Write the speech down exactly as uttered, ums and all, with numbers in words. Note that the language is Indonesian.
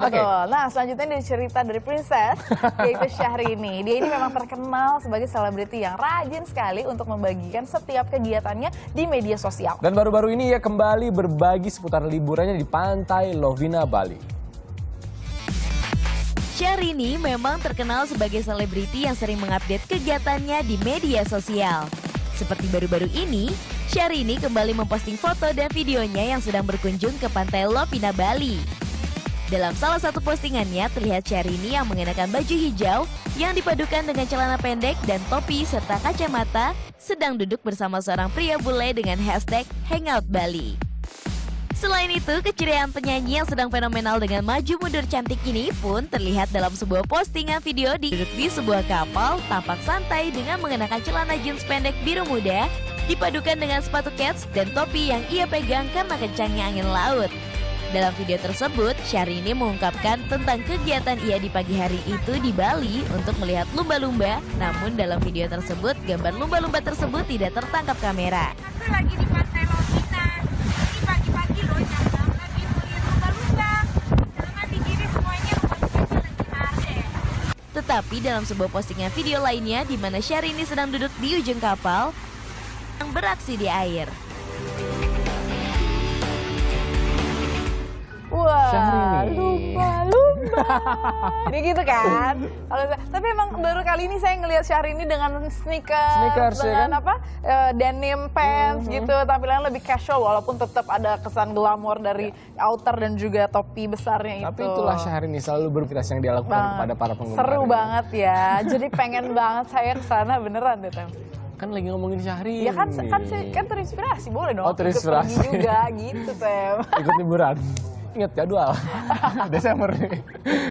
Oke. Betul. Nah, selanjutnya dari cerita dari Princess, yaitu Syahrini. Dia ini memang terkenal sebagai selebriti yang rajin sekali untuk membagikan setiap kegiatannya di media sosial. Dan baru-baru ini ia kembali berbagi seputar liburannya di pantai Lovina, Bali. Syahrini memang terkenal sebagai selebriti yang sering mengupdate kegiatannya di media sosial. Seperti baru-baru ini, Syahrini kembali memposting foto dan videonya yang sedang berkunjung ke pantai Lovina, Bali. Dalam salah satu postingannya terlihat Syahrini yang mengenakan baju hijau yang dipadukan dengan celana pendek dan topi serta kacamata sedang duduk bersama seorang pria bule dengan hashtag Hangout Bali. Selain itu, keceriaan penyanyi yang sedang fenomenal dengan maju mundur cantik ini pun terlihat dalam sebuah postingan video di duduk di sebuah kapal tampak santai dengan mengenakan celana jeans pendek biru muda dipadukan dengan sepatu kets dan topi yang ia pegang karena kencangnya angin laut. Dalam video tersebut, Syahrini mengungkapkan tentang kegiatan ia di pagi hari itu di Bali untuk melihat lumba-lumba. Namun dalam video tersebut, gambar lumba-lumba tersebut tidak tertangkap kamera. Itu lagi di pantai Lovina. Ini pagi-pagi loh, jam enam lagi melihat lumba-lumba. Jangan di kiri semuanya lumba-lumba lagi nari. Tetapi dalam sebuah postingan video lainnya di mana Syahrini sedang duduk di ujung kapal yang beraksi di air. Wah, lumba-lumba. Ini gitu kan. Kalau tapi emang baru kali ini saya ngelihat Syahrini dengan sneakers, Sneakers, ya dengan kan? apa eh, denim pants Mhm. gitu, tampilannya lebih casual walaupun tetap ada kesan glamor dari outer dan juga topi besarnya itu. Tapi itulah Syahrini, selalu beraktivitas yang dia lakukan Banget. kepada para penggemar. Seru banget ya. Jadi pengen banget saya ke sana beneran deh, Tem. Kan lagi ngomongin Syahrini. Ya kan kan saya kan terinspirasi, boleh dong. Oh, terinspirasi. Ikut pergi juga gitu, Tem. Ikut liburan. Ingat jadwal. Desember nih.